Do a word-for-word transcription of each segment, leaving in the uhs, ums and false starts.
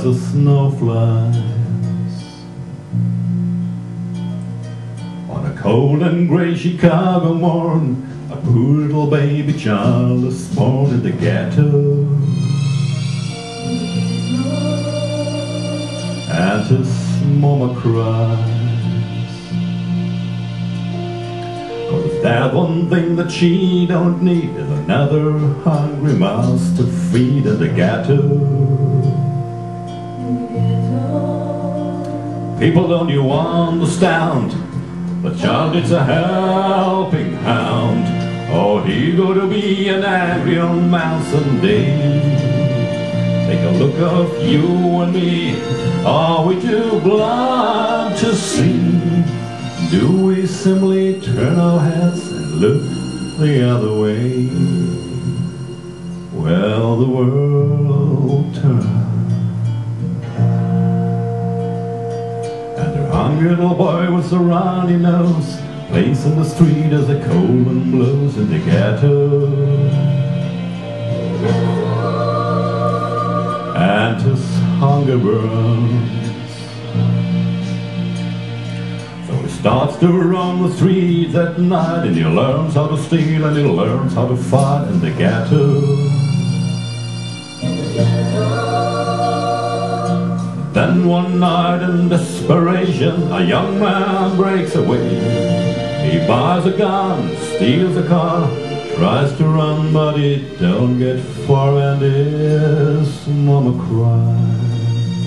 as the snow flies. On a cold and grey Chicago morn, a poor little baby child is born in the ghetto. And his mama cries, 'cause that one thing that she don't need is another hungry mouse to feed in the ghetto. People, don't you understand? The child needs a helping hand, or he gonna be an angry young man someday. Take a look of you and me, are we too blind to see? Do we simply turn our heads and look the other way? Well, the world turns, and her hungry little boy with a runny nose plays in the street as the cold wind blows in the ghetto. And his hunger burns, so he starts to run the streets at night, and he learns how to steal and he learns how to fight in the ghetto. Then one night in desperation, a young man breaks away. He buys a gun, steals a car, tries to run, but he don't get far, and his mama cries.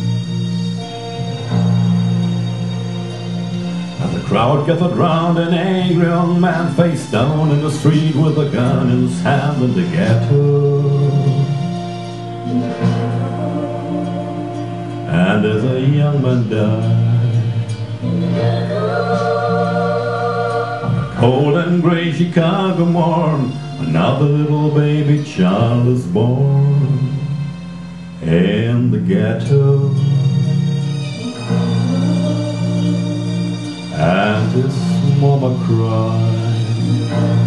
And the crowd gathered round an angry young man face down in the street with a gun in his hand in the ghetto. And as a young man died, on a cold and grey Chicago morn, another little baby child is born in the ghetto. And his mama cried.